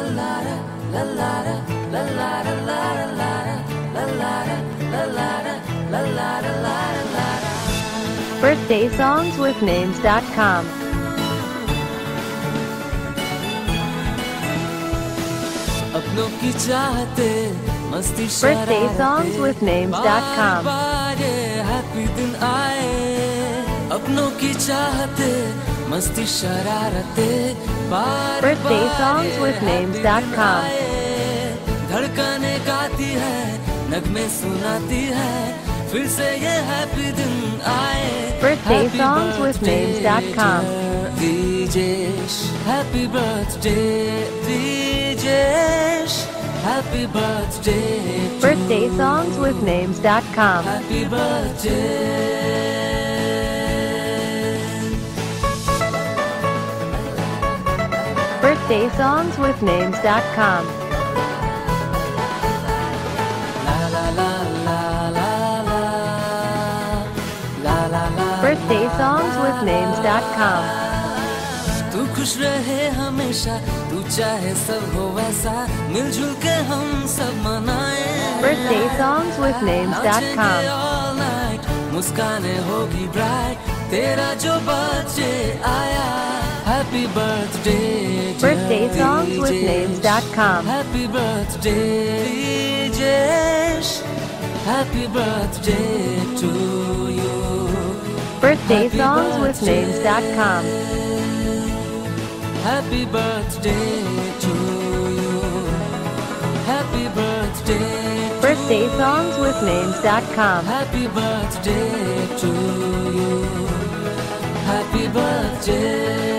BirthdaySongsWithNames.com. अपनों की चाहते मस्ती BirthdaySongsWithNames.com. हैप्पी दिन आए अपनों की चाहते मस्ती शरारते BirthdaySongsWithNames.com. धड़कने गाती है नगमे सुनाती है फिर से ये हैप्पी दिन आए BirthdaySongsWithNames.com. Dijesh, happy birthday, Dijesh, happy birthday. BirthdaySongsWithNames.com. Happy birthday. BirthdaySongsWithNames.com. La la la la la la la la la. BirthdaySongsWithNames.com. तू खुश रहे हमेशा तू चाहे सब हो वैसा मिलजुल के हम सब मनाए BirthdaySongsWithNames.com. all night मुस्काने होगी ब्राइट तेरा जो बर्थडे आया happy birthday BirthdaySongsWithNames.com. Happy birthday Dijesh happy birthday to you BirthdaySongsWithNames.com. Happy birthday to you. Happy birthday. BirthdaySongsWithNames.com. Happy birthday to you. Happy birthday.